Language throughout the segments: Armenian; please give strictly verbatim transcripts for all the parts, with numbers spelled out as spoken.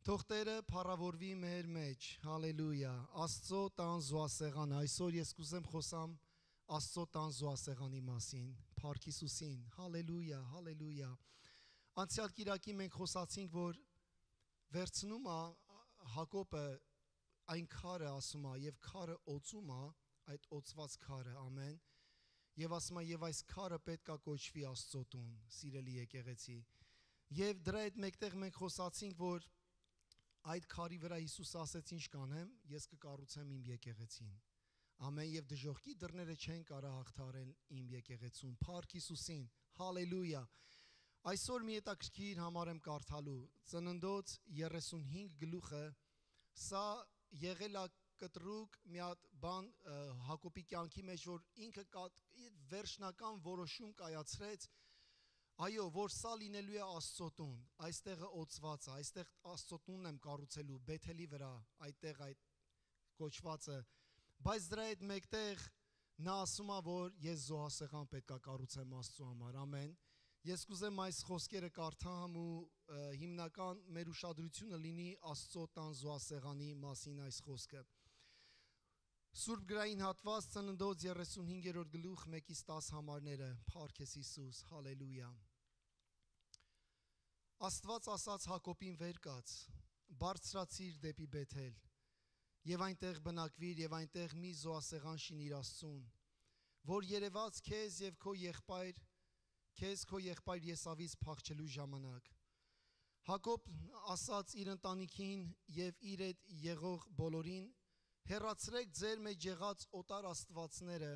Թող Տերը փառավորվի մեր մեջ, հալելույա, Աստծո տան զոհասեղան, այսօր ես կուզեմ խոսամ Աստծո տան զոհասեղանի մասին, Փառք Հիսուսին, հալելույա, հալելույա։ Անցյալ կիրակի մենք խոսացինք, որ վերցնում է Հակոբը այն քարը ասում է, եւ քարը օծում է, այդ օծված քարը, ամեն, եւ ասում է, եւ այս քարը պետք է կոչվի Աստծո տուն, սիրելի եկեղեցի։ Եվ դրա հետ մեկտեղ մենք խոսացինք, որ այդ քարի վրա Հիսուսը ասեց, ինչ կանեմ, ես կկառուցեմ իմ եկեղեցին։ Ամեն, եւ դժոխքի դռները չեն կարող հաղթարել իմ եկեղեցուն։ Փառք Հիսուսին, հալելույա։ Այսօր մի հետաքրքիր համար եմ կարդալու, Ծննդոց երեսունհինգ գլուխը, սա եղել է կտրուկ մի հատ բան Հակոբի կյանքի մեջ, որ ինքը վերջնական որոշում կայացրեց, այո, որ սա լինելու է Աստծո տուն, այստեղը օծված է, այստեղ Աստծո տունն եմ կառուցելու, Բեթելի վրա, այդտեղ այդ կոչվածը, բայց դրա հետ մեկտեղ նա ասում է, որ ես զոհասեղան պետք է կառուցեմ Աստծո համար, ամեն։ Ես կուզեմ այս խոսքերը կարդամ ու հիմնական մեր ուշադրությունը լինի Աստծո տան զոհասեղանի մասին այս խոսքը։ Սուրբ գրային հատված Ծննդոց երեսունհինգերորդ գլուխ մեկից տասը համարները, Փառք ես Հիսուս, հալելույա։ Աստված ասաց Հակոբին վեր կաց, բարձրացիր դեպի Բեթել, եւ այնտեղ բնակվիր եւ այնտեղ մի զոհասեղան շինիր Աստծուն, որ երևաց քեզ եւ քո եղբայր, քեզ քո եղբայր Եսավից փախչելու ժամանակ։ Հակոբ ասաց իր ընտանիքին եւ իր հետ եղող բոլորին, հեռացրեք ձեր մեջ եղած օտար աստվածները,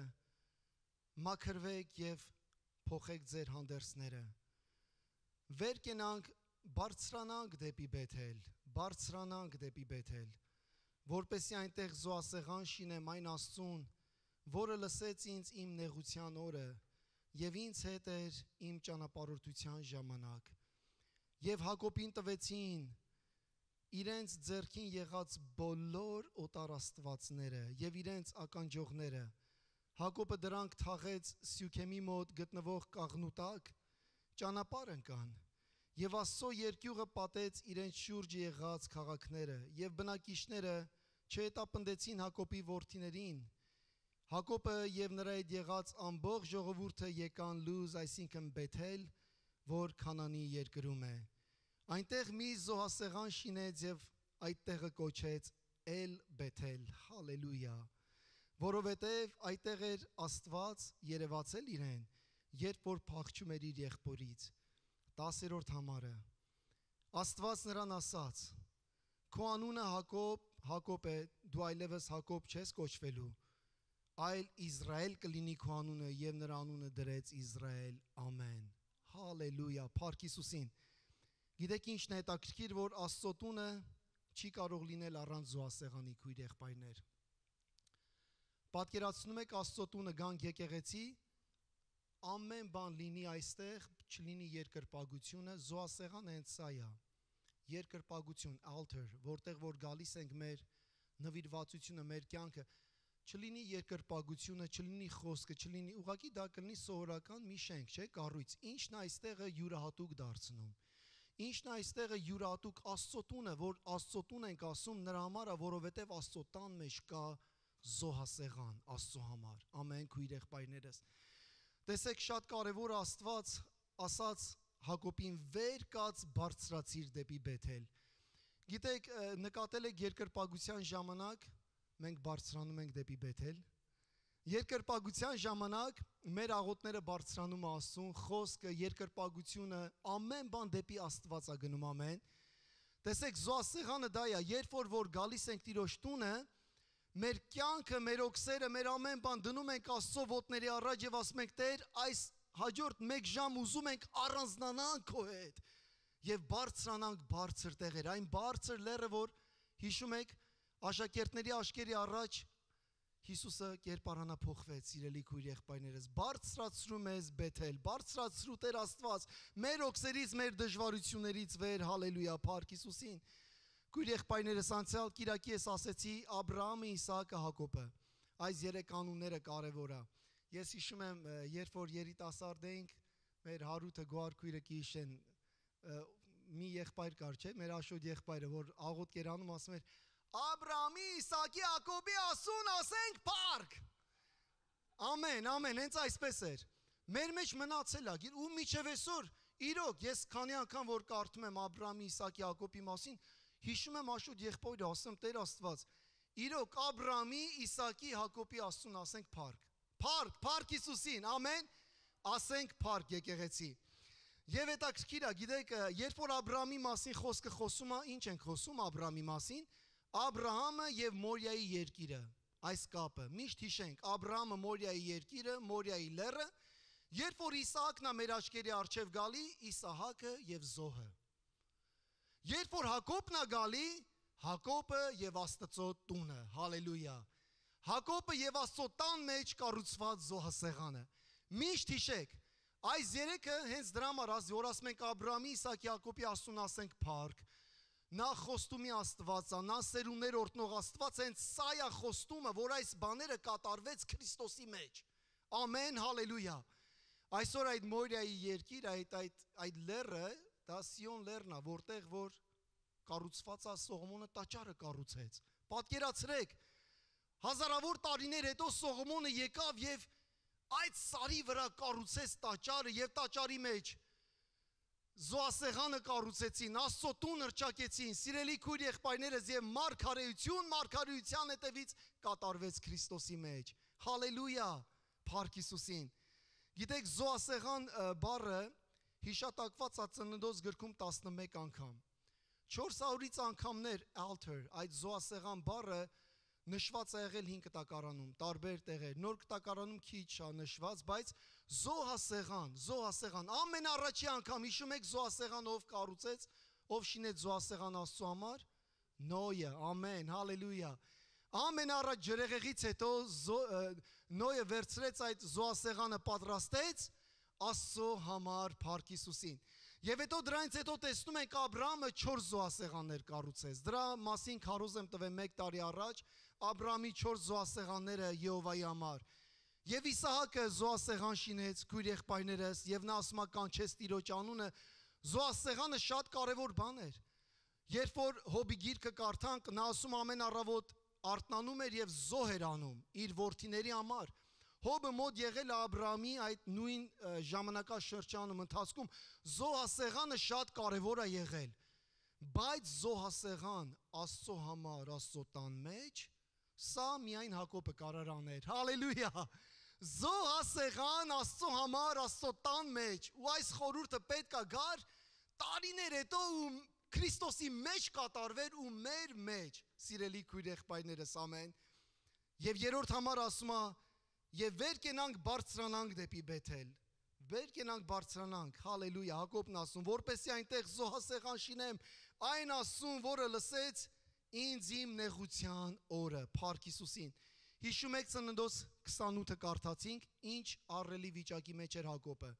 մաքրվեք եւ փոխեք ձեր հանդերձները։ Վեր կենանք, բարձրանանք դեպի Բեթել, բարձրանանք դեպի Բեթել, որպեսզի այնտեղ զոհասեղան շինեմ այն Աստծուն, որը լսեց ինձ իմ նեղության օրը եւ ինձ հետ էր իմ ճանապարհորդության ժամանակ։ Եվ Հակոբին տվեցին իրենց ձեռքին եղած բոլոր օտար աստվածները եւ իրենց ականջողները։ Հակոբը դրանք թաղեց Սյուքեմի մոտ գտնվող կաղնուտակ, ճանապարհ ընկան, եւ Աստծո երկյուղը պատեց իրենց շուրջը եղած քաղաքները, եւ բնակիչները չհետապնդեցին Հակոբի որդիներին։ Հակոբը եւ նրա հետ եղած ամբողջ ժողովուրդը եկան Լուզ, այսինքն Բեթել, որ Քանանի երկրում է։ Այնտեղ մի զոհասեղան շինեց եւ այդ տեղը կոչեց Էլ Բեթել, հալելույա, որովհետեւ այդտեղ էր Աստված երևացել իրեն, երբ որ փախչում էր իր եղբորից։ Տասերորդ համարը։ Աստված նրան ասաց. Քո անունը Հակոբ, Հակոբ է, դու այլևս Հակոբ չես կոչվելու, այլ Իսրայել կլինի քո անունը, եւ նրա անունը դրեց Իսրայել, ամեն։ Հալելույա, Փառք Հիսուսին։ Գիտեք ինչն է հետաքրքիր, որ Աստծո տունը չի կարող լինել առանց զոհասեղանի, քույր եղբայրներ։ Պատկերացնում եք Աստծո տունը գանք եկեղեցի, ամեն բան լինի այստեղ, չլինի երկրպագությունը, զոհասեղանը հենց սա է, երկրպագություն, altar, որտեղ որ գալիս ենք մեր նվիրվածությունը, մեր կյանքը, չլինի երկրպագությունը, չլինի խոսքը, չլինի, ուղղակի դա կլինի սովորական մի շենք, չէ, կառույց, ինչն այստեղը յուրահատուկ դարձնում։ Ինչն այստեղը յուրահատուկ Աստծո տունը, որ Աստծո տուն ենք ասում, նրա համար է, որովհետև Աստծո տան մեջ կա զոհասեղան Աստծո համար։ Ամեն, քույր եղբայրներս։ Տեսեք, շատ կարևոր Աստված ասաց Հակոբին վեր կաց բարձրացիր դեպի Բեթել։ Գիտեք, նկատել եք երկրպագության ժամանակ մենք բարձրանում ենք դեպի Բեթել։ Երկրպագության ժամանակ մեր աղոթները բարձրանում է Աստծուն, խոսքը, երկրպագությունը, ամեն բան դեպի Աստված է գնում, ամեն։ Տեսեք, զոհասեղանը դա է, երբ որ որ գալիս ենք Տիրոջ տունը, մեր կյանքը, մեր օքսերը, մեր ամեն բան դնում ենք Աստծո ոտների առաջ եւ ասում ենք. Տեր, այս հաջորդ մեկ ժամ ուզում ենք առանձնանանք քո հետ եւ բարձրանանք բարձր տեղեր, այն բարձր լեռը, որ հիշում եք աշակերտների աշկերի առաջ Հիսուսը կերպարանափոխվեց, սիրելի քույր եղբայրներս, բարձրացրում ես Բեթել, բարձրացրու Տեր Աստված, մեր օքսերից, մեր դժվարություններից վեր, հալելույա, Փառք Հիսուսին։ Քույր եղբայրներս, անցյալ կիրակի ես ասեցի Աբրահամը, Իսահակը, Հակոբը։ Այս երեք անունները կարևոր է։ Ես հիշում եմ, երբ որ երիտասարդ էինք, մեր Հարութը Գոհար քույրը կհիշեն, մի եղբայր կար, չէ, մեր Աշոտ եղբայրը, որ աղոտ կերանում ասում էր. Աբրամի, Իսակի, Յակոբի ասուն ասենք փառք։ Ամեն, ամեն, հենց այսպես էր։ Մեր մեջ մնացել է, ու միջև այսօր, իրոք, ես քանի անգամ որ կարդում եմ Աբրամի, Իսակի, Յակոբի մասին, հիշում եմ Աշոտ եղբայրը, ասում Տեր Աստված, իրոք Աբրամի, Իսակի, Յակոբի ասուն ասենք փառք։ Փառք, փառք Հիսուսին, ամեն, ասենք փառք եկեղեցի։ Եվ հետաքրքիր է, գիտեք, երբ որ Աբրամի մասին խոսքը խոսում է, ինչ ենք խոսում Աբրամի մասին, Աբրահամը եւ Մորիայի երկիրը, այս կապը, միշտ հիշենք, Աբրահամը Մորիայի երկիրը, Մորիայի լեռը, երբ որ Իսահակն է մեր աչքերի առջև գալի, Իսահակը եւ զոհը։ Երբ որ Հակոբն է գալի, Հակոբը եւ Աստծո տունը, հալելույա։ Հակոբը եւ Աստծո տան մեջ կառուցված զոհասեղանը։ Միշտ հիշեք, այս երեքը հենց դրա համար որ ասում ենք Աբրամի, Իսակի, Յակոբի ասուն ասենք փառք, նա խոստումի Աստված է, նա սերունդներ օրհնող Աստված, հենց սա է խոստումը, որ այս բաները կատարվեց Քրիստոսի մեջ։ Ամեն, հալելույա։ Այսօր այդ Մորիայի երկիր, այդ այդ այդ լեռը, դա Սիոն լեռն է, որտեղ որ կառուցված է Սողոմոնը տաճարը կառուցեց։ Պատկերացրեք, հազարավոր տարիներ հետո Սողոմոնը եկավ եւ այդ սարի վրա կառուցեց տաճարը եւ տաճարի մեջ զոհասեղանը կառուցեցին, Աստծո տուն հռչակեցին, սիրելի քույր եղբայրներս եւ մարգարեություն, մարգարեության հետևից կատարվեց Քրիստոսի մեջ։ Հալելույա, փառք Հիսուսին։ Գիտեք, զոհասեղան բառը հիշատակված է Ծննդոց գրքում տասնմեկ անգամ։ չորս հարյուրից անգամներ altar, այդ զոհասեղան բառը նշված է եղել հին կտակարանում, տարբեր տեղեր, նոր կտակարանում քիչ է նշված, բայց զոհասեղան, զոհասեղան, ամենառաջի անգամ հիշում եք զոհասեղան ով կառուցեց, ով շինեց զոհասեղան Աստծո համար, Նոյը, ամեն, հալելույա։ Ամենառաջ ջրեղեղից հետո Նոյը վերցրեց այդ զոհասեղանը պատրաստեց Աստծո համար, փառք Հիսուսին։ Եվ հետո դրանից հետո տեսնում ենք Աբրահամը չորս զոհասեղաններ կառուցեց։ Դրա մասին քարոզ եմ տվել մեկ տարի առաջ, Աբրահամի չորս զոհասեղանները Եհովայի համար։ Եվ Իսահակը զոհասեղան շինեց, քույր եղբայրներս, եւ նա ասում է կանչեց Տիրոջ անունը, զոհասեղանը շատ կարևոր բան էր։ Երբ որ Հոբի գիրքը կարդանք, նա ասում ամեն առավոտ արթնանում էր եւ զոհ էր անում իր որդիների համար։ Հոբը մոտ եղել է Աբրահամի այդ նույն ժամանակաշրջանում ընթացքում զոհասեղանը շատ կարևոր է եղել, բայց զոհասեղան Աստծո համար, Աստծո տան մեջ, սա միայն Հակոբը կարող աներ, հալելույա, զոհասեղան Աստծո համար, Աստծո տան մեջ, ու այս խորհուրդը պետք է գար տարիներ հետո ու Քրիստոսի մեջ կատարվեր ու մեր մեջ, սիրելի քույր եղբայրներս, ամեն, եւ երրորդ համար ասում է Եվ վեր կենանք բարձրանանք դեպի Բեթել, վեր կենանք բարձրանանք, հալելույա, Հակոբն ասում, որպեսի այնտեղ զոհասեղան շինեմ, այն ասում, որը լսեց ինձ իմ նեղության օրը, փառք Հիսուսին։ Հիշում եք Ծննդոց քսանութը կարդացինք, ինչ ահռելի վիճակի մեջ էր Հակոբը։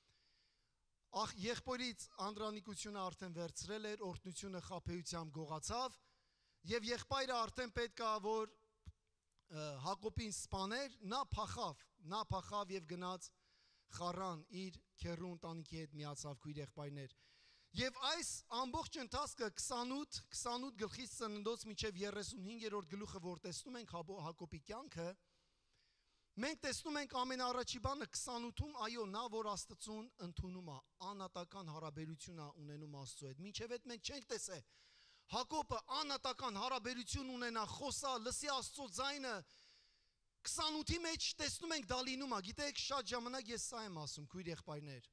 Ախ, եղբորից անդրանիկությունը արդեն վերցրել էր, օրհնությունը խաբեությամբ գողացավ, եւ եղբայրը արդեն պետք է որ Հակոբին սպաներ, նա փախավ, նա փախավ եւ գնաց Խարան իր քեռու ընտանիքի հետ միացավ քույր եղբայրներ։ Եվ այս ամբողջ ընթացքը քսանութ, քսանութ գլխից Ծննդոց մինչև երեսունհինգերորդ գլուխը որ տեսնում ենք Հակոբի կյանքը, մենք տեսնում ենք ամենաառաջի բանը քսանութում, այո, նա որ Աստծուն ընդունում է, անհատական հարաբերություն է ունենում Աստծո հետ։ Մինչև այդ մենք չենք տեսել Հակոբը անհատական հարաբերություն ունենա, խոսա, լսի Աստծո ձայնը, քսանութի մեջ տեսնում ենք դա լինում է, գիտեք, շատ ժամանակ ես սա եմ ասում, քույր եղբայրներ,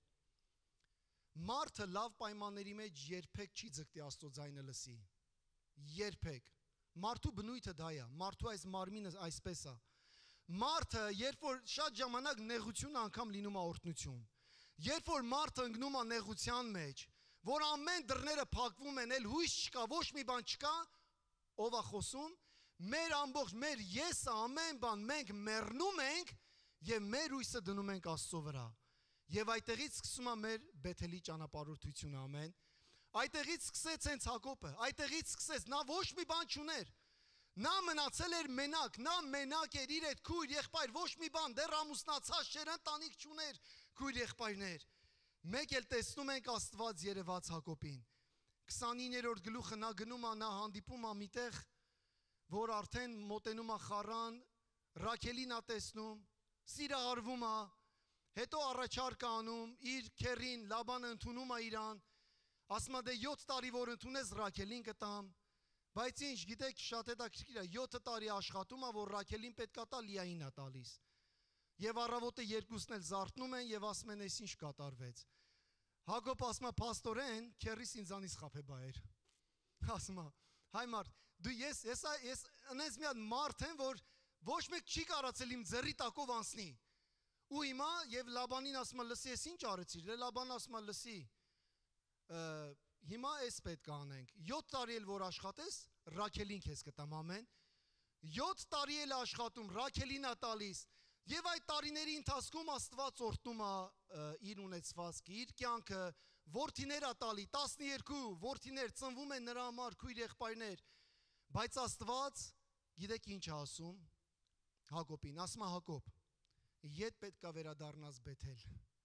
մարդը լավ պայմանների մեջ երբեք չի ձգտի Աստծո ձայնը լսի, երբեք, մարդու բնույթը դա է, մարդու այս մարմինը այսպես է, մարդը, երբ որ շատ ժամանակ նեղություն անգամ լինում է օրհնություն, երբ որ մարդը ընկնում է նեղության մեջ, որ ամեն դռները փակվում են, էլ հույս չկա, ոչ մի բան չկա, ով է խոսում, մեր ամբողջ, մեր եսը, ամեն բան, մենք մեռնում ենք եւ մեր հույսը դնում ենք Աստծո վրա։ Եվ այդտեղից սկսում է մեր Բեթելի ճանապարհորդությունը, ամեն։ Այդտեղից սկսեց հենց Հակոբը, այդտեղից սկսեց, նա ոչ մի բան չուներ։ Նա մնացել էր մենակ, նա մենակ էր իր այդ քույր եղբայր, ոչ մի բան, դեռ ամուսնացած չէր, ընտանիք չուներ, քույր եղբայրներ։ Մեկ էլ տեսնում ենք Աստված երևաց Հակոբին։ քսանիններորդ գլուխը նա գնում է, նա հանդիպում է միտեղ, որ արդեն մոտենում է Խարան, Ռաքելին է տեսնում, սիրահարվում է, հետո առաջարկ է անում, իր քեռին Լաբանը ընդունում է իրան, ասում է դե յոթ տարի որ ընդունես Ռաքելին կտամ, բայց ինչ, գիտեք, շատ հետաքրքիր է, յոթ տարի աշխատում է, որ Ռաքելին պետքա տա, Լիային է տալիս։ Եվ առավոտը երկուսն էլ զարթնում են եւ ասում են, «Էս ինչ կատարվեց»։ Հակոբ ասում է, «Փաստորեն, քեռիս ինձանից խաբեբայր»։ Ասում է, «Հայ մարդ, դու ես ես ես անես մի հատ մարդ եմ, որ ոչ մեկ չի կարացել իմ ձեռի տակով անցնի»։ Ու հիմա եւ Լաբանին ասում է, «Լսի, ես ինչ արեցիր»։ Դե Լաբանը ասում է, «Լսի, հիմա էս պետք է անենք։ յոթ տարի էլ որ աշխատես, Ռաքելին քեզ կտամ, ամեն։ յոթ տարի էլ աշխատում, Ռաքելին է տալիս»։ Եվ այդ տարիների ընթացքում Աստված օրհնում է իր ունեցվածքը, իր կյանքը, որդիներ է տալի, տասնյոթ որդիներ ծնվում են նրա համար, քույր եղբայրներ։ Բայց Աստված, գիտեք ինչ է ասում Հակոբին, ասում է, «Հակոբ, ետ պետք է վերադառնաս Բեթել։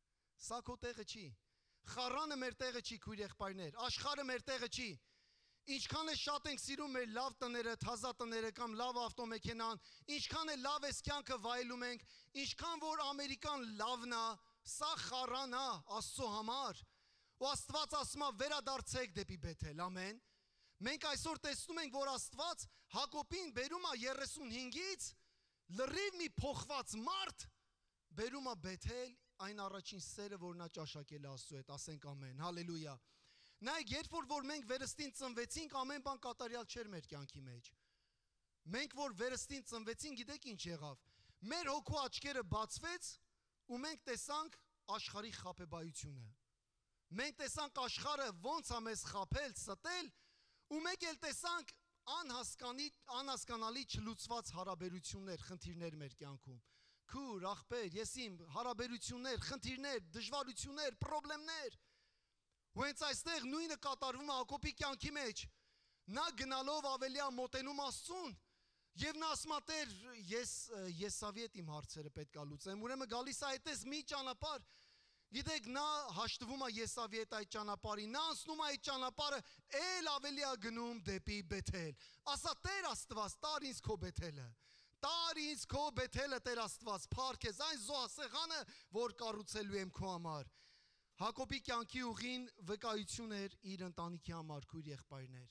Սա քո տեղը չի։ Խարանը մեր տեղը չի, քույր եղբայրներ, աշխարհը մեր տեղը չի։ Ինչքան է շատ ենք սիրում մեր լավ տները, թազա տները կամ լավ ավտոմեքենան, ինչքան է լավ էս կյանքը վայելում ենք, ինչքան որ Ամերիկան լավն է, սա Խարան է Աստծո համար։ Ու Աստված ասում է, վերադարձեք դեպի Բեթել, ամեն։ Մենք այսօր տեսնում ենք, որ Աստված Հակոբին բերում է երեսունհինգից լրիվ մի փոխված մարդ, բերում է Բեթել, այն առաջին սերը, որ նա ճաշակել է Աստծո հետ, ասենք ամեն, հալելույա։ Նայեք, երբ որ, որ մենք վերստին ծնվեցինք, ամեն բան կատարյալ չէր մեր կյանքի մեջ։ Մենք որ վերստին ծնվեցինք, գիտեք ինչ եղավ։ Մեր հոգու աչքերը բացվեց ու մենք տեսանք աշխարհի խաբեբայությունը։ Մենք տեսանք աշխարհը ոնց է մեզ խաբել, ստել, ու մենք էլ տեսանք անհասկանի, անհասկանալի չլուծված հարաբերություններ, խնդիրներ մեր կյանքում։ Քուր, աղբեր, ես իմ հարաբերություններ, խնդիրներ, դժվարություններ, խնդիրներ։ Ու հենց այստեղ նույնը կատարվում է Հակոբի կյանքի մեջ։ Նա գնալով ավելի է մոտենում Աստծուն, եւ նա ասում է, «Տեր, ես Եսավի հետ իմ հարցերը պետք է լուծեմ»։ Ուրեմն գալիս է այդպես մի ճանապարհ։ Գիտեք, նա հաշտվում է Եսավի հետ այդ ճանապարհին, նա անցնում է այդ ճանապարհը, ել ավելի է գնում դեպի Բեթել։ Ասա, «Տեր Աստված, տար ինձ քո Բեթելը։ Տար ինձ քո Բեթելը, Տեր Աստված, փառք ես, այն զոհասեղանը, որ կառուցելու եմ քո համար»։ Հակոբի կյանքի ուղին վկայություն էր իր ընտանիքի համար, քույր եղբայրներ։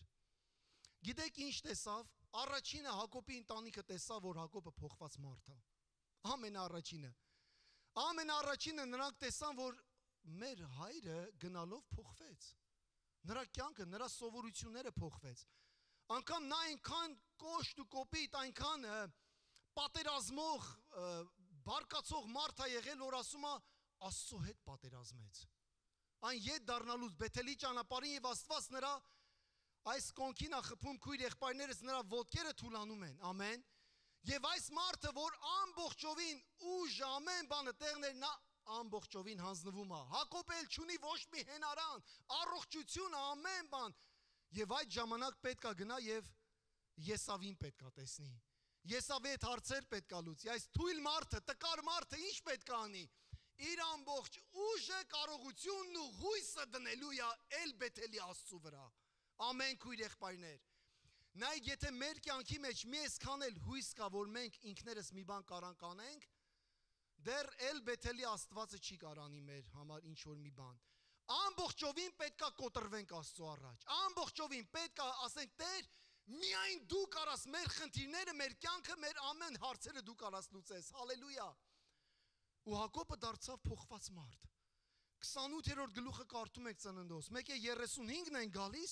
Գիտեք ինչ տեսավ։ Առաջինը Հակոբի ընտանիքը տեսավ, որ Հակոբը փոխված մարդ է։ Ամենաառաջինը։ Ամենաառաջինը նրանք տեսան, որ մեր հայրը գնալով փոխվեց։ Նրա կյանքը, նրա սովորությունները փոխվեց։ Անկամ նա այնքան կոշտ ու կոպիտ, այնքան պատերազմող, բարկացող մարդ է եղել, որ ասում է, Աստծո հետ պատերազմեց։ Այն ետ դառնալուց Բեթելի ճանապարհին եւ Աստված նրա այս կոնքին է խփում, քույր եղբայրներս, նրա ոտքերը թուլանում են, ամեն։ Եվ այս մարդը, որ ամբողջովին ուժ ամեն բանը տեղներ, նա ամբողջովին հանձնվում է։ Հակոբ էլ չունի ոչ մի հենարան, առողջությունը, ամեն բան։ Եվ այդ ժամանակ պետք է գնա եւ Եսավին պետք է տեսնի։ Եսավի հետ հարցեր պետք է լուծի։ Այս թույլ մարդը, տկար մարդը ինչ պետք է անի։ Իր ամբողջ ուժը, կարողությունն ու հույսը դնելու է էլ Բեթելի Աստծու վրա։ Ամեն քույր եղբայրներ։ Նայեք, եթե մեր կյանքի մեջ մի այսքան էլ հույս կա, որ մենք ինքներս մի բան կարանք անենք, դեռ էլ Բեթելի Աստվածը չի կարանի մեր համար ինչ որ մի բան։ Ամբողջովին պետքա կոտրվենք Աստծո առաջ։ Ամբողջովին պետքա ասենք, Տեր, միայն դու կարաս մեր խնդիրները, մեր կյանքը, մեր ամեն հարցերը դու կարաս լուծես։ Հալելույա։ Ու Հակոբը դարձավ փոխված մարդ։ քսանութերորդ գլուխը կարդում եք Ծննդոց։ Մեկ է երեսունհինգն են գալիս,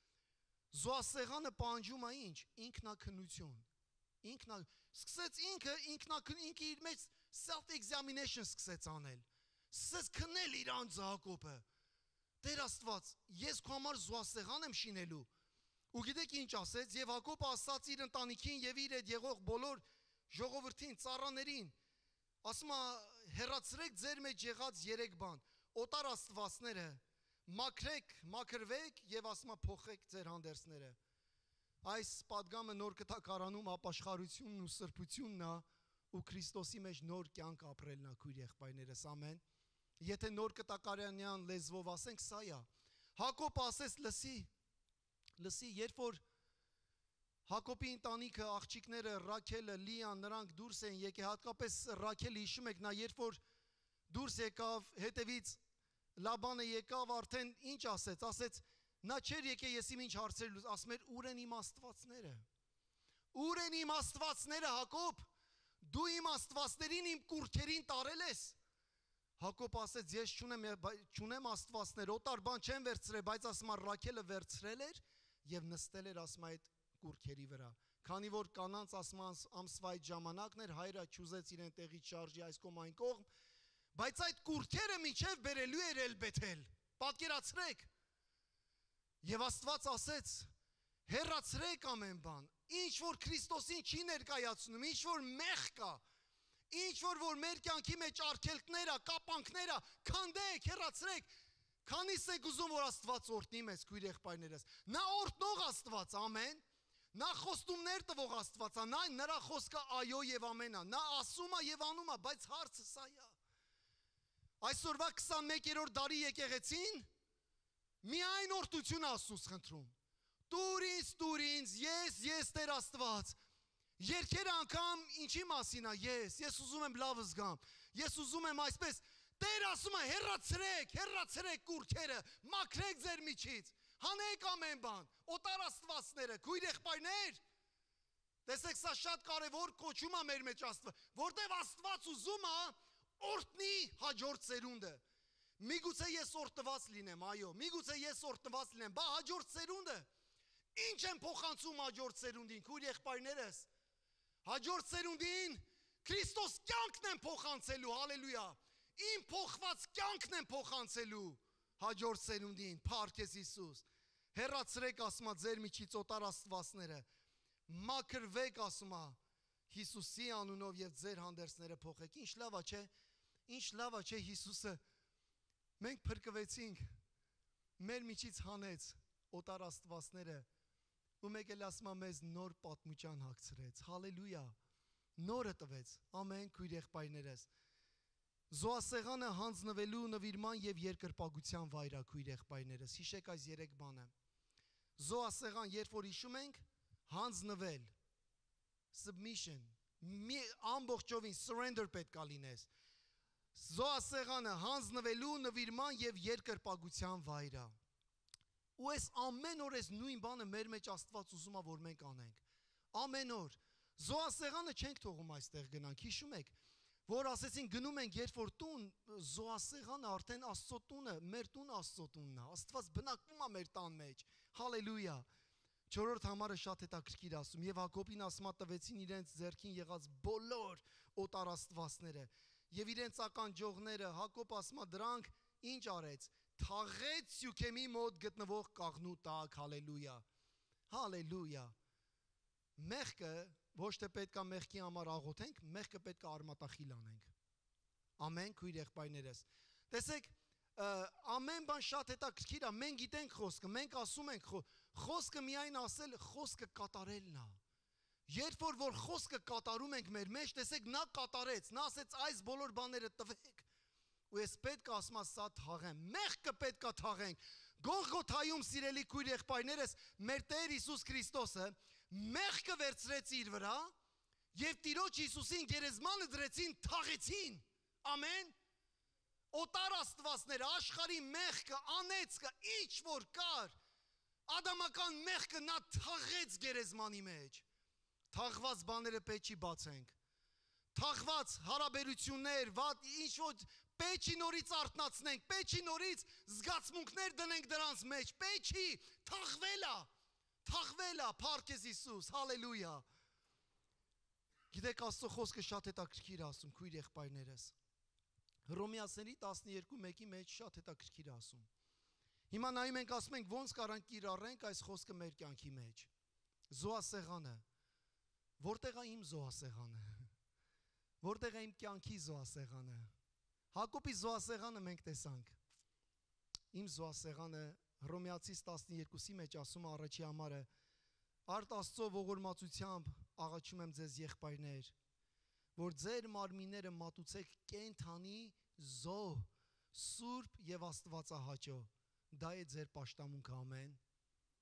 զոհասեղանը պահանջում է ինչ։ Ինքնակնություն։ Ինքնա սկսեց ինքը ինքնակն ինքը իր մեջ self-examination սկսեց անել։ Սկսեց քնել իր անձը Հակոբը։ Տեր Աստված, ես քո համար զոհասեղան եմ շինելու։ Ու գիտեք ինչ ասեց, եւ Հակոբը ասաց իր ընտանիքին եւ իր հետ եղող բոլոր ժողովրդին, ծառաներին, ասում է, հեռացրեք ձեր մեջ եղած երեք բան, օտար աստվածները, մաքրեք, մաքրվեք եւ ասում է, փոխեք ձեր հանդերձները։ Այս պատգամը նոր կտակարանում ապաշխարությունն ու սրբությունն է ու Քրիստոսի մեջ նոր կյանք ապրելն է, քույր եղբայրներս, ամեն։ Եթե նոր կտակարանյան լեզվով ասենք, սա է։ Հակոբը ասեց, լսի, Լսի, երբ որ Հակոբի ընտանիքը, աղջիկները, Ռաքելը, Լիան, նրանք դուրս են եկել, հատկապես Ռաքելը, հիշում եք, նա երբ որ դուրս եկավ, հետևից Լաբանը եկավ, արդեն ինչ ասեց, ասեց, նա չէր եկել ես իմ ինչ հարցեր լուծ, ասում էր, ուր են իմ աստվածները, ուր են իմ աստվածները, Հակոբ, դու իմ աստվածներին իմ կուրքերին տարել ես, Հակոբ ասեց, ես չունեմ, չունեմ աստվածներ, օտար բան չեմ վերցրել, բայց ասում է Ռաքելը վերցրել էր և նստել էր ասում այդ կուրքերի վրա, քանի որ կանանց ասում ամսվա այդ ժամանակն էր, հայրը չուզեց իրեն տեղից շարժի այս կողմ այն կողմ, բայց այդ կուրքերը մինչև բերելու էր էլ Բեթել, պատկերացրեք, և Աստված ասեց, հեռացրեք ամեն բան, ինչ որ Քրիստոսին չի ներկայացնում, ինչ որ մեղք կա, ինչ որ որ մեր կյանքի մեջ արգելքներ ա, կապանքներ ա, քանդեք, հեռացրեք, քանիս եք ուզում որ Աստված օրհնի մեզ, քույր եղբայրներս, նա օրհնող Աստված, ամեն, նա խոստումներ տվող Աստված ա, նա նրա խոսքը այո եւ ամեն ա, նա ասում ա եւ անում ա, բայց հարցը սա է։ Այսօրվա քսանմեկերորդ դարի եկեղեցին միայն օրհնություն Աստծուց խնդրում։ Տուր ինձ, տուր ինձ, ես, ես Տեր Աստված։ Երկերը անգամ ինչի մասին է, ես, ես ուզում եմ լավ զգամ, ես ուզում եմ այսպես, Տեր ասում է հեռացրեք, հեռացրեք կուրքերը, մաքրեք ձեր միջից, հանեք ամեն բան, օտար աստվածները, քույր եղբայրներ, տեսեք սա շատ կարևոր կոչում է մեր մեջ Աստված, որտեղ Աստված ուզում է օրհնի հաջորդ սերունդը։ Միգուցե ես օրհնված լինեմ, այո, միգուցե ես օրհնված լինեմ, բա հաջորդ սերունդը ինչ են փոխանցում հաջորդ սերունդին, քույր եղբայրներս։ Հաջորդ սերունդին Քրիստոս կյանքն են փոխանցելու, հալելույա։ Իմ փոխված կյանքն են փոխանցելու հաջորդ սերունդին, փառքես Հիսուս։ Հեռացրեք, ասում է, ձեր միջից օտար աստվածները, մաքրվեք, ասում է, Հիսուսի անունով եւ ձեր հանդերձները փոխեք։ Ինչ լավ է, չէ՞։ Ինչ լավ է, չէ՞, Հիսուսը մենք փրկվեցինք, մեր միջից հանեց օտար աստվածները, ու մեկ էլ ասում է մեզ նոր պատմության հագցրեց, հալելույա, նորը տվեց, ամեն քույր եղբայրներս։ Զոհասեղանը հանձնվելու նվիրման եւ երկրպագության վայր է, քույր եղբայրներս, հիշեք այս երեք բանը։ Զոհասեղան, երբ որ հիշում ենք, հանձնվել, submission, ամբողջովին surrender պետք է լինես։ Զոհասեղանը հանձնվելու նվիրման եւ երկրպագության վայր է։ Ու այս ամեն օր այս նույն բանը մեր մեջ Աստված ուզում է որ մենք անենք։ Ամեն օր զոհասեղանը չենք թողում այստեղ գնանք, հիշում եք, որ ասեցին գնում ենք երբ որ տուն, զոհասեղանը արդեն Աստծո տունը, մեր տուն Աստծո տունն է, Աստված բնակվում է մեր տան մեջ, հալելույա։ Չորրորդ համարը շատ հետաքրքիր ասում, եւ Հակոբին ասում է տվեցին իրենց ձեռքին եղած բոլոր օտար աստվածները եւ իրենց ականջողները, Հակոբ ասում է դրանք ինչ արեց, թաղեց Սյուքեմի մոտ գտնվող կաղնու տակ, հալելույա, հալելույա։ Մեղքը ոչ թե պետք է մեղքի համար աղոթենք, մեղքը պետք է արմատախիլ անենք։ Ամեն քույր եղբայրներս։ Տեսեք, ամեն բան շատ հետաքրքիր է, մենք գիտենք խոսքը, մենք ասում ենք խոսքը միայն ասել, խոսքը կատարելն է։ Երբ որ որ խոսքը կատարում ենք մեր մեջ, տեսեք, նա կատարեց, նա ասեց այս բոլոր բաները տվեք։ Ու ես պետք է ասում ասա թաղեմ, մեղքը պետք է թաղենք։ Գողգոթայում, սիրելի քույր եղբայրներս, մեր Տեր Հիսուս Քրիստոսը մեղքը վերցրեց իր վրա եւ Տիրոջ Հիսուսին գերեզմանը դրեցին, թաղեցին։ Ամեն։ Օտար աստվածները, աշխարհի մեղքը, անեծքը, ինչ որ կար, ադամական մեղքը նա թաղեց գերեզմանի մեջ։ Թաղված բաները պետք չի բացենք։ Թաղված հարաբերություններ, վատ, ինչ որ պետք չի նորից արթնացնենք, պետք չի նորից զգացմունքներ դնենք դրանց մեջ, պետք չի, թաղվել է, թաղվել է, փառքես Հիսուս, հալելույա։ Գիտեք, Աստծո խոսքը շատ հետաքրքիր է ասում, քույր եղբայրներս։ Հռոմեացիների տասնյոթ մեկի մեջ շատ հետաքրքիր է ասում։ Հիմա նայում ենք, ասում ենք, ոնց կարանք կիրառենք այս խոսքը մեր կյանքի մեջ։ Զոհասեղանը, որտեղ է իմ զոհասեղանը, որտեղ է իմ կյանքի զոհասեղանը։ Հակոբի զոհասեղանը մենք տեսանք։ Իմ զոհասեղանը Հռոմեացիս տասնյոթի մեջ ասում է առաջի համարը. Արդ Աստծո ողորմածությամբ աղաչում եմ ձեզ եղբայրներ, որ ձեր մարմինները մատուցեք կենդանի զոհ, սուրբ եւ աստվածահաճո։ Դա է ձեր պաշտամունքը, ամեն։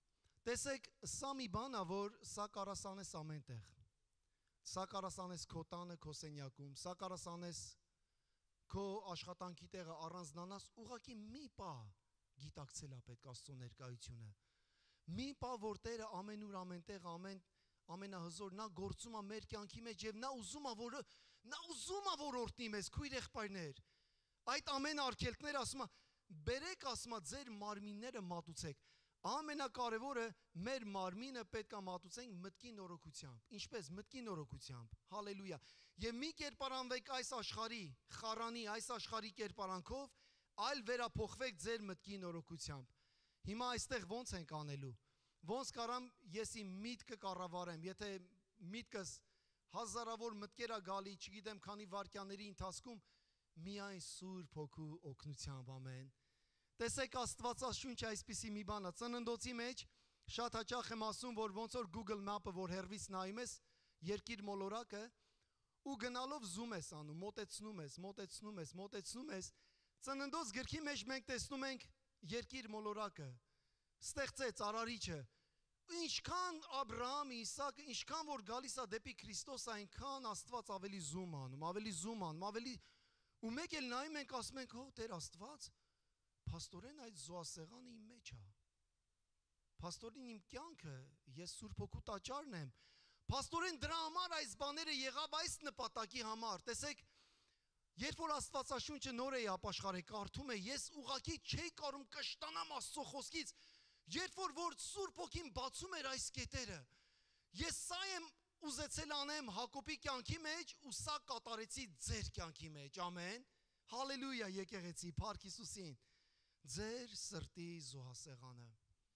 Տեսեք, սա մի բան է, որ սա կարասանես ամենտեղ։ Սա կարասանես քո տանը, քո սենյակում, սա կարասանես քո աշխատանքի տեղը առանձնանաս, ուղղակի մի պահ գիտակցել է պետք Աստծո ներկայությունը։ Մի պահ, որ Տերը ամենուր, ամենտեղ, ամեն ամենահզոր, նա գործում է մեր կյանքի մեջ եւ նա ուզում է, որ նա ուզում է որ օրհնի մեզ, քույր եղբայրներ։ Այդ ամեն արգելքները ասում է, բերեք ասում է ձեր մարմինները մատուցեք։ Ամենակարևորը մեր մարմինը պետք է մատուցենք մտքի նորոգությամբ։ Ինչպես մտքի նորոգությամբ։ Հալելույա։ Եվ մի կերպարանվեք այս աշխարհի, խառանի այս աշխարհի կերպարանքով, այլ վերափոխվեք ձեր մտքի նորոգությամբ։ Հիմա այստեղ ո՞նց ենք անելու։ Ոնց կարամ ես իմ միտքը կառավարեմ, եթե միտքս հազարավոր մտքեր է գալի, չգիտեմ քանի վայրկյանների ընթացքում, միայն Սուրբ Հոգու օգնությամբ, ամեն։ Տեսեք Աստվածաշունչը այսպիսի մի բան է, ծննդոցի մեջ շատ հաճախ եմ ասում, որ ոնց որ Google Map-ը, որ հեռվից նայում ես երկիր մոլորակը ու գնալով զում ես անում, մոտեցնում ես, մոտեցնում ես, մոտեցնում ես, ծննդոց գրքի մեջ մենք տեսնում ենք երկիր մոլորակը, ստեղծեց արարիչը, ինչքան Աբրահամ, Իսակ, ինչքան որ գալիս է դեպի Քրիստոս, այնքան Աստված ավելի զում անում, ավելի զում անում, ավելի ու մեկ էլ նայում ենք, ասում ենք, հո Տեր Աստված, փաստորեն այդ զոհասեղանը իմ մեջ է։ Փաստորեն իմ կյանքը, ես Սուրբ Հոգու տաճարն եմ։ Փաստորեն դրա համար այս բաները եղավ այս նպատակի համար։ Տեսեք, երբ որ Աստվածաշունչը նոր է ապաշխարել, կարդում է, ես ուղղակի չէի կարում կշտանամ Աստծո խոսքից, երբ որ որ Սուրբ Հոգին բացում էր այս կետերը։ Ես սա եմ ուզեցել անեմ Հակոբի կյանքի մեջ ու սա կատարեցի ձեր կյանքի մեջ։ Ամեն։ Հալելույա, եկեղեցի, փառք Հիսուսին։ Ձեր սրտի զոհասեղանը։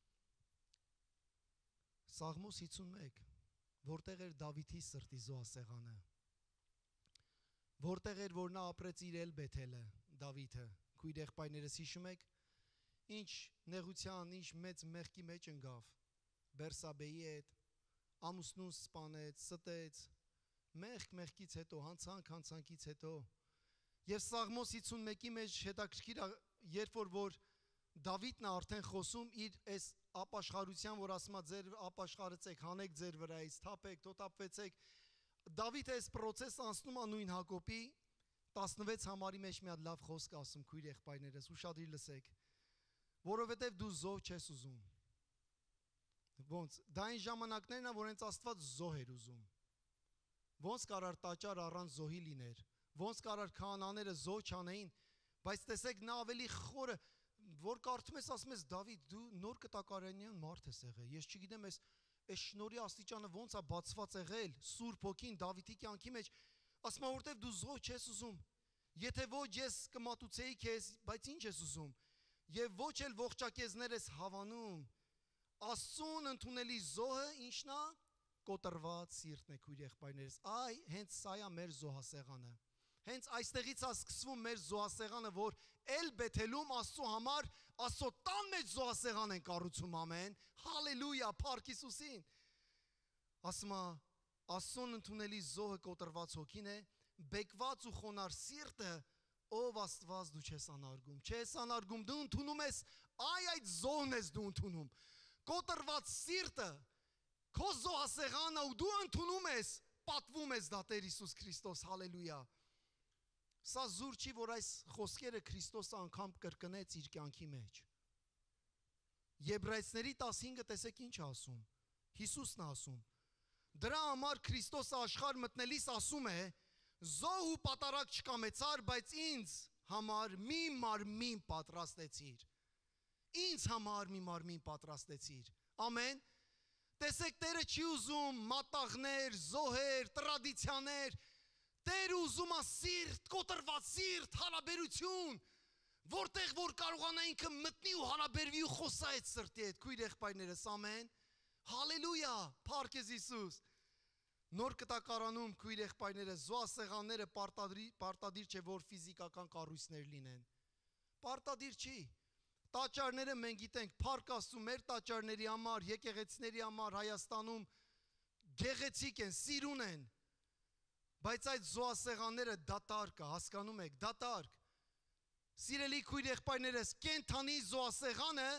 Սաղմոս հիսունմեկ, որտեղ էր Դավիթի սրտի զոհասեղանը։ Որտեղ էր, որ նա ապրեց իր Էլ-Բեթելը, Դավիթը, քույր եղբայրներս հիշում եք, ինչ նեղության, ինչ մեծ մեղքի մեջ ընկավ, Բերսաբեի հետ, ամուսնուն սպանեց, ստեց, մեղք մեղքից հետո, հանցանք հանցանքից հետո, եւ Սաղմոս հիսունմեկի մեջ հետաքրքիր, երբ որ որ Դավիթն է արդեն խոսում իր այս ապաշխարության, որ ասում է ձեր ապաշխարեցեք, հանեք ձեր վրայից, թափեք, թոթափվեցեք, Դավիթը այս process անցնում է նույն Հակոբի տասնվեց համարի մեջ մի հատ լավ խոսք ասում, քույր եղբայրներս, ուշադրի լսեք, որովհետև դու զոհ չես ուզում։ Ոնց, դա այն ժամանակներն է, որ հենց Աստված զոհ էր ուզում։ Ոնց կարար տաճար առանց զոհի լիներ, ոնց կարար քահանաները զոհ չանեին, բայց տեսեք նա ավելի խորը, որ կարդում ես, ասում ես Դավիթ, դու նոր կտակարանյան մարդ ես եղել, ես չգիտեմ ես այս շնորհի աստիճանը ոնց է բացված եղել, Սուրբ Հոգին Դավիթի կյանքի մեջ, ասում է որտեվ դու զոհ չես ուզում, եթե ոչ ես կմատուցեի քեզ, բայց ինչ ես ուզում, եւ ոչ էլ ողջակեզներ ես հավանում, Աստծուն ընդունելի զոհը ինչն է, կոտրված սիրտն է, քույր եղբայրներս, այ հենց սա է մեր զոհասեղանը, հենց այստեղից է սկսվում մեր զոհասեղանը, որ Էլ-Բեթելում Աստծո համար Աստծո տան մեջ զոհասեղան են կառուցում, ամեն, հալելույա, փառք Հիսուսին, ասում է, Աստծուն ընդունելի զոհը կոտրված հոգին է, բեկված ու խոնար սիրտը, ով Աստված դու չես անարգում, չես անարգում, դու ընդունում ես, այ այդ զոհն ես դու ընդունում, կոտրված սիրտը, քո զոհասեղանը ու դու ընդունում ես, պատվում ես դա Տեր Հիսուս Քրիստոս, հալելույա, սա զուր չի, որ այս խոսքերը Քրիստոսը անգամ կրկնեց իր կյանքի մեջ, Եբրայեցիների տասնհինգը տեսեք ինչ ասում, Հիսուսն ասում, դրա համար Քրիստոսը աշխարհ մտնելիս ասում է, զոհ ու պատարագ չկամեցար, բայց ինձ համար մի մարմին պատրաստեցիր, ինձ համար մի մարմին պատրաստեցիր, ամեն, տեսեք Տերը չի ուզում մատաղներ, զոհեր, տրադիցիաներ, Տերը ուզում է սիրտ, կոտրված սիրտ, հարաբերություն, որտեղ որ կարողանա ինքը մտնի ու հարաբերվի ու խոսա այդ սրտի հետ, քույր եղբայրներս, ամեն, հալելույա, փառք Քեզ Հիսուս, նոր կտակարանում քույր եղբայրներս, զոհասեղանները պարտադիր չէ, որ ֆիզիկական կառույցներ լինեն, պարտադիր չի, տաճարները մենք գիտենք, փառք Աստծո, մեր տաճարների համար, եկեղեցիների համար Հայաստանում գեղեցիկ են, սիրուն են, բայց այդ զոհասեղանները դատարկ է, հասկանում եք, դատարկ, սիրելի քույր եղբայրներս, կենդանի զոհասեղանը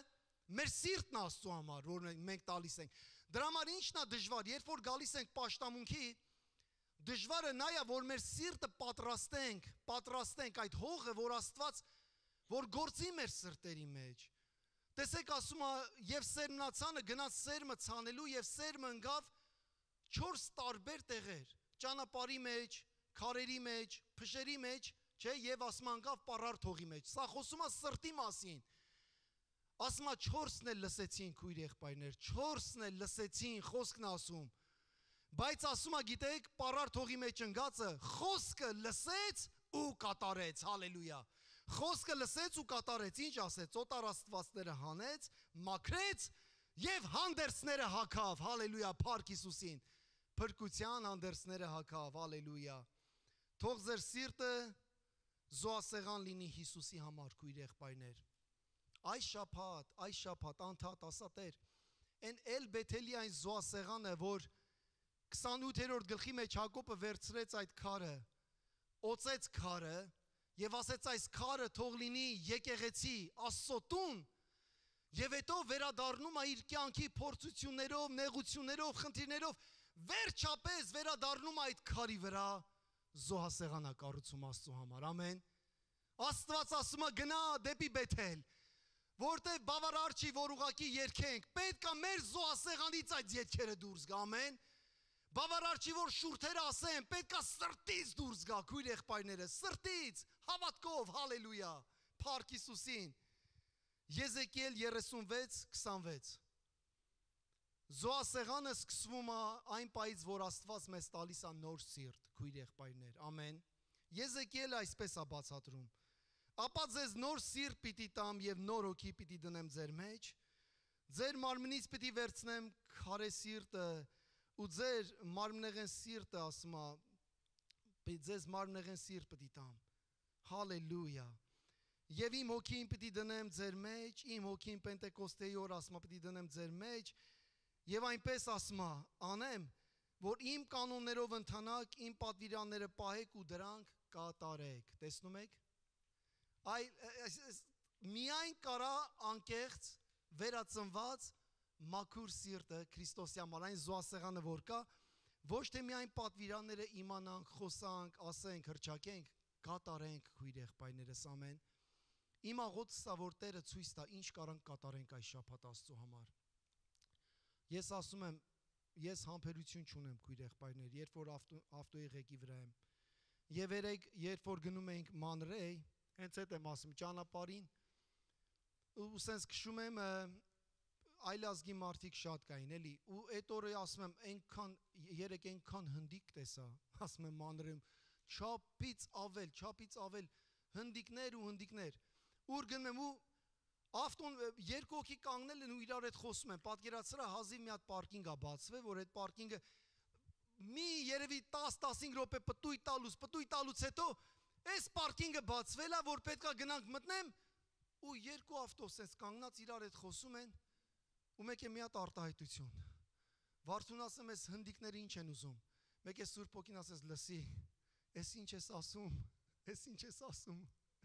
մեր սիրտն Աստծո համար, որ մենք տալիս ենք։ Դրա համար ինչն է դժվար, երբ որ գալիս ենք պաշտամունքի, դժվարը նա է, որ մեր սիրտը պատրաստենք, պատրաստենք այդ հողը, որ Աստված, որ գործի մեր սրտերի մեջ։ Տեսեք, ասում է, եւ սերմնացանը գնաց սերմը ցանելու եւ սերմը ընկավ չորս տարբեր տեղեր, ճանապարհի մեջ, քարերի մեջ, փշերի մեջ, չէ, եւ ասում անկավ պարարտ հողի մեջ։ Սա խոսում է սրտի մասին։ Ասում է չորսն էլ լսեցին քույր եղբայրներ, չորսն էլ լսեցին, խոսքն ասում։ Բայց ասում է, գիտեք, պարարտ հողի մեջ ընկածը խոսքը լսեց ու կատարեց, հալելույա։ Խոսքը լսեց ու կատարեց, ինչ ասեց, օտար աստվածները հանեց, մաքրեց եւ հանդերձները հագավ, հալելույա, փառք Հիսուսին։ Փրկության հանդերձները հագավ, հալելույա։ Թող ձեր սիրտը զոհասեղան լինի Հիսուսի համար, քույր եղբայրներ։ Այս շաբաթ, այս շաբաթ անդադ ասա Տեր, այն էլ Բեթելի այն զոհասեղանը, որ քսանութերորդ գլխի մեջ Հակոբը վերցրեց այդ քարը, օծեց քարը եւ ասեց այս քարը թող լինի եկեղեցի, Աստծո տուն, եւ հետո վերադառնում է իր կյանքի փորձություններով, նեղություններով, խնդիրներով, վերջապես վերադառնում է այդ քարի վրա զոհասեղանա կառուցում Աստծո համար, ամեն։ Աստված ասում է գնա դեպի Բեթել, որտեղ բավարար չի, որ ուղակի երգենք, պետք է մեր զոհասեղանից այդ երգերը դուրս գա, ամեն։ Բավարար չի, որ շուրթերը ասեն, պետք է սրտից դուրս գա, քույր եղբայրները, սրտից, հավատքով, հալելույա, փառք Հիսուսին։ Եզեկիել երեսունվեց քսանվեց։ Զոհասեղանը սկսվում է այն պահից, որ Աստված մեզ տալիս է նոր սիրտ, քույր եղբայրներ, ամեն։ Եզեկիելը այսպես է բացատրում. ապա ձեզ նոր սիրտ պիտի տամ եւ նոր հոգի պիտի դնեմ ձեր մեջ, ձեր մարմնից պիտի վերցնեմ քարե սիրտը ու ձեր մարմնեղեն սիրտը, ասում է, ձեզ մարմնեղեն սիրտ պիտի տամ, հալելույա, եւ իմ հոգին պիտի դնեմ ձեր մեջ, իմ հոգին Պենտեկոստեի օր, ասում է, պիտի դնեմ ձեր մեջ, եւ այնպես ասում է, անեմ, որ իմ կանոններով ընթանաք, իմ պատվիրանները պահեք ու դրանք կատարեք, տեսնում եք, այ միայն կարա անկեղծ վերածնված մաքուր սիրտը Քրիստոսի համար, այն զոհասեղանը որ կա, ոչ թե միայն պատվիրանները իմանանք, խոսանք, ասենք, հռչակենք, կատարենք, քույր եղբայրներս, ամեն։ Իմ աղոթս է, որ Տերը ցույց տա, ինչ կարանք կատարենք այս շաբաթ Աստծո համար։ Ես ասում եմ, ես համբերություն չունեմ, քույր եղբայրներ, երբ որ ավտոյի ղեկի վրա եմ։ Եվ երեք, երբ որ գնում ենք Մանրեյ, հենց այդ եմ ասում, ճանապարհին, ու սենց քշում եմ, այլազգի մարդիկ շատ կային, էլի, ու այդ օրը ասում եմ, այնքան, երեք այնքան հնդիկ տեսա, ասում եմ Մանրեյում, չափից ավել, չափից ավել, հնդիկներ ու հնդիկներ, ուր գնում եմ ու ավտոն երկու հոգի կանգնել են ու իրար հետ խոսում են, պատկերացրա հազիվ մի հատ պարկինգ է բացվել, որ այդ պարկինգը մի երևի տաս-տասնհինգ րոպե պտույտ տալուց, պտույտ տալուց հետո այս պարկինգը բացվել է, որ պետք է գնանք մտնեմ ու երկու ավտո սենց կանգնած իրար հետ խոսում են ու մեկ է մի հատ արտահայտություն։ Վարդուն ասեմ, այս հնդիկները ինչ են ուզում։ Մեկ է Սուրբ Հոգին ասես, լսի, այս ինչ ես ասում, այս ինչ ես ասում։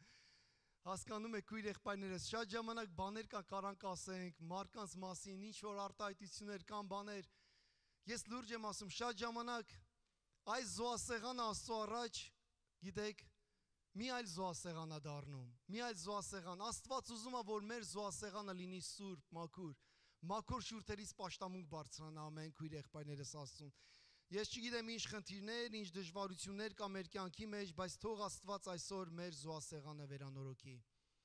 Հասկանում եք, քույր եղբայրներս, շատ ժամանակ բաներ կան, կարանք ասենք, մարդկանց մասին, ինչ որ արտահայտություններ կան, բաներ։ Ես լուրջ եմ ասում, շատ ժամանակ այս զոհասեղանը Աստծո առաջ, գիտեք, մի այլ զոհասեղան է դառնում, մի այլ զոհասեղան։ Աստված ուզում է, որ մեր զոհասեղանը լինի սուրբ, մաքուր, մաքուր շուրթերից պաշտամունք բարձրանա, ամեն, քույր եղբայրներս Աստծուն։ Ես չգիտեմ ինչ խնդիրներ, ինչ դժվարություններ կա մեր կյանքի մեջ, բայց թող Աստված այսօր մեր զոհասեղանը վերանորոգի։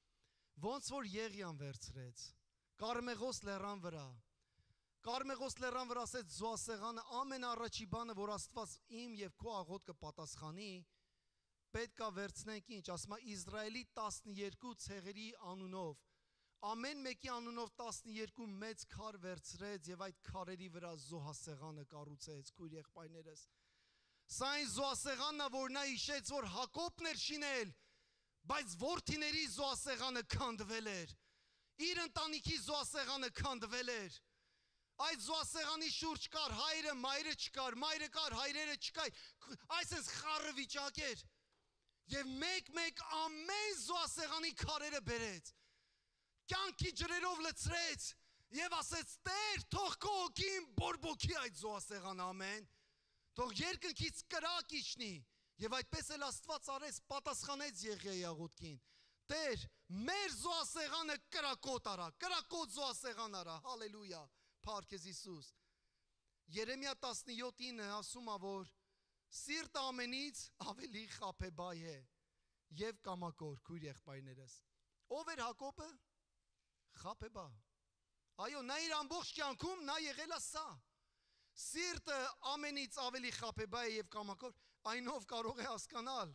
Ոնց որ Եղիան վերցրեց Կարմեղոս լեռան վրա, Կարմեղոս լեռան վրա ասեց զոհասեղանը ամենաառաջի բանը, որ Աստված իմ եւ քո աղոթքը պատասխանի, պետք է վերցնենք ինչ, ասում է Իսրայելի տասնյերկու ցեղերի անունով, ամեն մեկի անունով տասնյերկու մեծ քար վերցրեց եւ այդ քարերի վրա զոհասեղանը կառուցեց, քույր եղբայրներս։ Սա այն զոհասեղանն է, որ նա հիշեց, որ Հակոբն էր շինել, բայց որդիների զոհասեղանը քանդվել էր, իր ընտանիքի զոհասեղանը քանդվել էր։ Այդ զոհասեղանի շուրջ կար հայրը, մայրը չկար, մայրը կար, հայրերը չկար, այսպես խառը վիճակ էր։ Եվ մեկ-մեկ ամեն զոհասեղանի քարերը բերեց։ կյանքի ջրերով լցրեց եւ ասեց. «Տեր, թող քո օգին բորբոքի այդ զոհասեղանը, ամեն»։ Թող երկնքից կրակ իջնի եւ այդպես էլ Աստված արեց, պատասխանեց Եղիայի աղոթքին. «Տեր, մեր զոհասեղանը կրակոտ արա, կրակոտ զոհասեղան արա»։ Հալելույա, փառք քեզ Հիսուս։ Երեմիա տասնյոթինը ասում է, որ սիրտը ամենից ավելի խաբեբայ է եւ կամակոր, քույր եղբայրներս։ Ով էր Հակոբը? Խաբեբա։ Այո, նա իր ամբողջ կյանքում նա եղել է սա։ Սիրտը ամենից ավելի խաբեբայ է եւ կամակոր, այնով կարող է հասկանալ։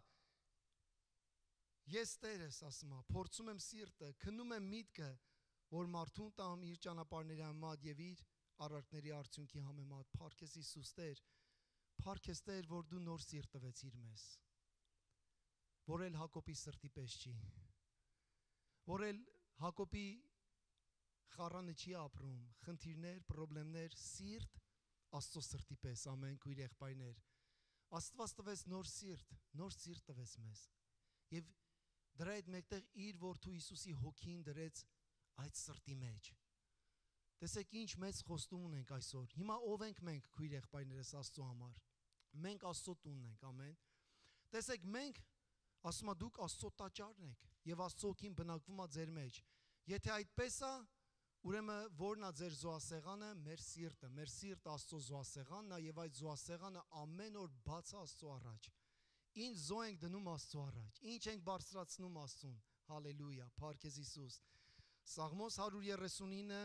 Ես Տերս, ասում եմ, փորձում եմ սիրտը, քննում եմ միտքը, որ մարդուն տամ իր ճանապարհների համեմատ եւ իր արարքների արդյունքի համեմատ։ Փառք քեզ Հիսուս, Տեր, փառք քեզ Տեր, որ դու նոր սիրտ տվեցիր մեզ, որ էլ Հակոբի սրտի պես չի, որ էլ Հակոբի խառանը չի ապրում, խնդիրներ, խնդիրներ, սիրտ Աստծո սրտի պես, ամեն քույր եղբայրներ։ Աստված տվեց նոր սիրտ, նոր սիրտ տվեց մեզ։ Եվ դրա հետ մեկտեղ իր որդու Հիսուսի հոգին դրեց այդ սրտի մեջ։ Տեսեք ինչ մեծ խոստում ունենք այսօր։ Հիմա ով ենք մենք, քույր եղբայրներս, Աստծո համար։ Մենք Աստծո տունն ենք, ամեն։ Տեսեք, մենք, ասում եմ, դուք Աստծո տաճարն եք եւ Աստծո հոգին բնակվում է ձեր մեջ։ Եթե այդպես է, ուրեմն որն է ձեր զոհասեղանը? Մեր սիրտը, մեր սիրտը Աստծո զոհասեղանն է եւ այդ զոհասեղանը ամեն օր բաց է Աստծո առաջ։ Ինչ զոհ ենք դնում Աստծո առաջ, ինչ ենք բարձրացնում Աստծուն։ Հալելույա, փառք քեզ Հիսուս։ Սաղմոս հարյուր երեսունինը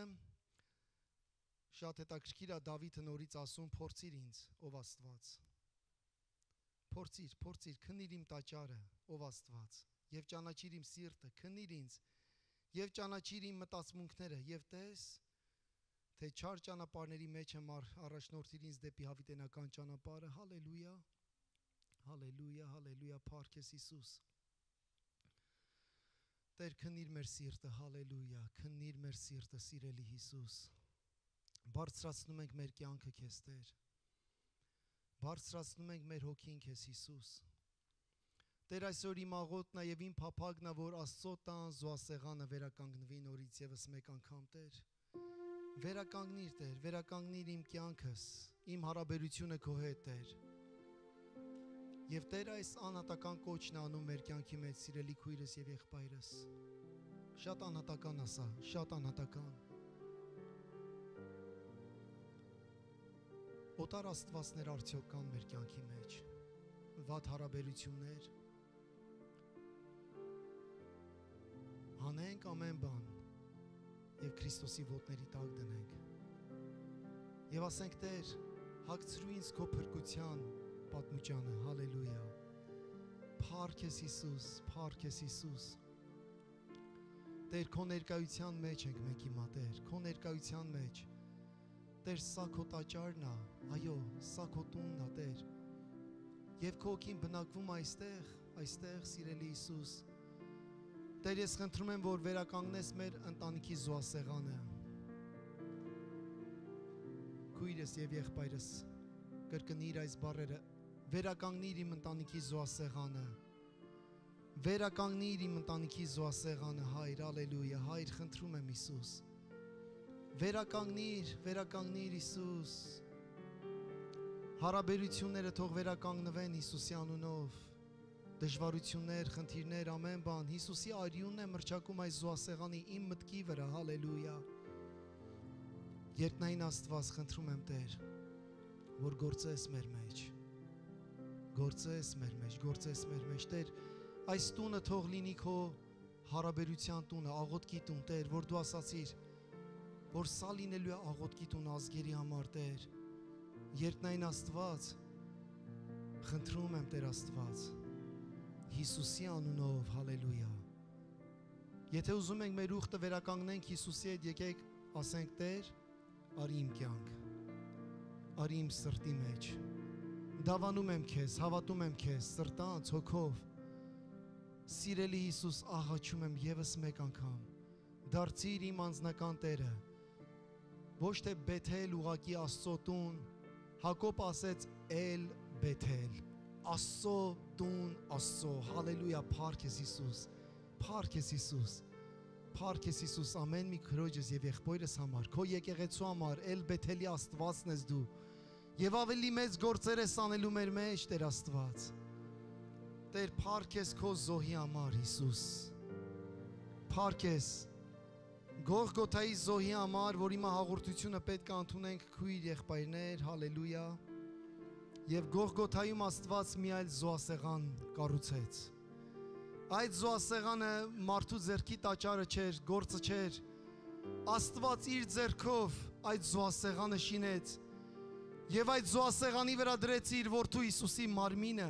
շատ հետաքրքիր է, Դավիթը նորից ասում. «Փորձիր ինձ, ով Աստված»։ Փորձիր, փորձիր, քնիր իմ տաճարը, ով Աստված, եւ ճանաչիր իմ սիրտը, քնիր ինձ եւ ճանաչիր իմ մտածմունքները եւ տես, թե չար ճանապարհների մեջ եմ, առաջնորդիր ինձ դեպի հավիտենական ճանապարհը։ Հալելույա, հալելույա, հալելույա, փառք քեզ Հիսուս։ Տեր, քնիր մեր սիրտը, հալելույա, քնիր մեր սիրտը, սիրելի Հիսուս։ Բարձրացնում ենք մեր կյանքը քեզ, Տեր։ Բարձրացնում ենք մեր հոգին քեզ, Հիսուս։ Տեր, այսօր իմ աղոթքն է եւ իմ փափագն է, որ Աստծո տան զոհասեղանը վերականգնվի նորից եւս մեկ անգամ, Տեր։ Վերականգնիր, Տեր, վերականգնիր իմ կյանքս, իմ հարաբերությունը քո հետ, Տեր։ Եվ Տեր, այս անհատական կոչն է անում մեր կյանքի մեջ, սիրելի քույրս եւ եղբայրս։ Շատ անհատական է սա, շատ անհատական։ Օտար աստվածներ արդյոք կան մեր կյանքի մեջ, վատ հարաբերություններ, հանենք ամեն բան և Քրիստոսի ոտների տակ դնենք և ասենք Տեր, հագցրու ինձ քո փրկության պատմուճանը, հալելույա, փառք ես Հիսուս, փառք ես Հիսուս, Տեր, քո ներկայության մեջ ենք մենք հիմա, Տեր, քո ներկայության մեջ, Տեր, սա քո տաճարն է, այո, սա քո տունն է, Տեր, և քո հոգին բնակվում այստեղ, այստեղ, սիրելի Հիսուս, Տեր, ես խնդրում եմ, որ վերականգնես մեր ընտանիքի զոհասեղանը, քույրս և եղբայրս, կրկնիր այս բառերը, վերականգնիր իմ ընտանիքի զոհասեղանը, վերականգնիր իմ ընտանիքի զոհասեղանը, Հայր, ալելույա, Հայր, խնդրում եմ Հիսուս, վերականգնիր, վերականգնիր Հիսուս, հարաբերությունները թող վերականգնվեն Հիսուսի անունով, դժվարություններ, խնդիրներ, ամեն բան, Հիսուսի արյունն է մրճակում այս զոհասեղանի իմ մտքի վրա, հալելույա, երկնային Աստված, խնդրում եմ Տեր, որ գործես մեր մեջ, գործես մեր մեջ, գործես մեր մեջ, Տեր, այս տունը թող լինի քո հարաբերության տունը, աղոթքի տուն, Տեր, որ դու ասացիր, որ սա լինելու է աղոթքի տուն ազգերի համար, Տեր, երկնային Աստված, խնդրում եմ Տեր Աստված, Հիսուսի անունով, հալելույա, եթե ուզում ենք մեր ուխտը վերականգնենք Հիսուսի հետ, եկեք ասենք Տեր, արի իմ կյանք, արի իմ սրտի մեջ, դավանում եմ քեզ, հավատում եմ քեզ, սրտանց, հոգով, սիրելի Հիսուս, աղաչում եմ ևս մեկ անգամ, դարձիր իմ անձնական Տերը, ոչ թե Բեթել ուղակի Աստծո տուն, Հակոբ ասեց էլ Բեթել, Աստծո տուն, Աստծո, հալելույա, փառք ես Հիսուս, փառք ես Հիսուս, Փառք ես Հիսուս ամեն մի քրոջս եւ եղբայրս համար, քո եկեղեցու համար, ել Բեթելի Աստվածն ես դու։ Եվ ավելի մեծ գործեր ես անելու մեր մեջ, Տեր Աստված։ Տեր, փառք ես քո զոհի համար, Հիսուս։ Փառք ես Գողգոթայի զոհի համար, որ հիմա հաղորդությունը պետք է ընդունենք քույր եղբայրներ, հալելույա։ Եվ Գողգոթայում Աստված մի այլ զոհասեղան կառուցեց։ Այդ զոհասեղանը մարդու ձեռքի տաճարը չէր, գործը չէր։ Աստված իր ձեռքով այդ զոհասեղանը շինեց եւ այդ զոհասեղանի վրա դրեց իր որդու Հիսուսի մարմինը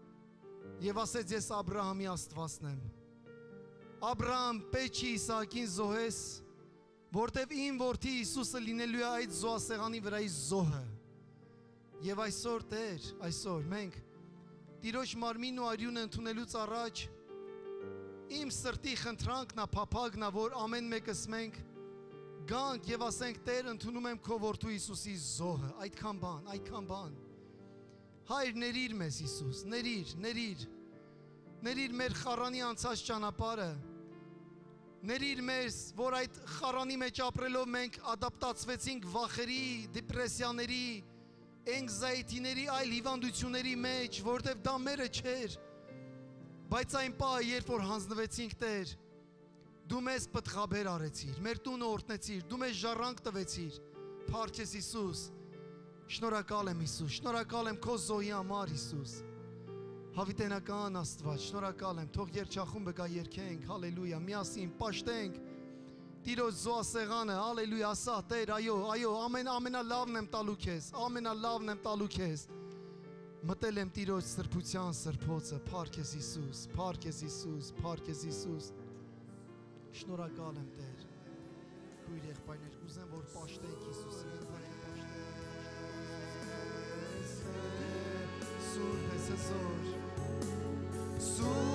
եւ ասեց ես Աբրահամի Աստվածն եմ։ Աբրահամ, պեչի Իսահակին զոհես, որտեւ իմ որդի Հիսուսը լինելու է այդ զոհասեղանի վրայի զոհը։ Եվ այսօր Տեր, այսօր մենք Տիրոջ մարմինն ու արյունը ընդունելուց առաջ իմ սրտի խնդրանքն է, փափագն է, որ ամեն մեկս մենք գանք եւ ասենք Տեր, ընդունում եմ քո որդու Հիսուսի զոհը, այդքան բան, այդքան բան։ Հայր, ներիր մեզ Հիսուս, ներիր, ներիր։ Ներիր մեր խառանի անցած ճանապարհը։ Ներիր մեզ, որ այդ խառանի մեջ ապրելով մենք ադապտացվեցինք վախերի, դեպրեսիաների, anxiety-ների, այլ հիվանդությունների մեջ, որտեղ դա մերը չէր։ Բայց այն պահը, երբ որ հանձնվեցինք Տեր, դու մեզ պտղաբեր արեցիր, մեր տունը օրհնեցիր, դու մեզ ժառանգ տվեցիր։ Փառք ես Հիսուս։ Շնորհակալ եմ Հիսուս, շնորհակալ եմ քո զոհի համար Հիսուս։ Հավիտենական Աստված, շնորհակալ եմ, թող երգչախումբը գա երգենք, հալելույա, միասին պաշտենք Տիրոջ զոհասեղանը, հալելույա, ասա Տեր, այո, այո, ամեն ամենալավն եմ տալու քեզ, ամենալավն եմ տալու քեզ։ Մտել եմ Տիրոջ սրբության սրբոցը, փառք ես Հիսուս, փառք ես Հիսուս, փառք ես Հիսուս։ Շնորհակալ եմ Տեր։ Քույր եղբայրներ, կուզեմ որ պաշտենք Հիսուսին, ընդհանրապես պաշտենք։ Սուրբ ես զոր, սուրբ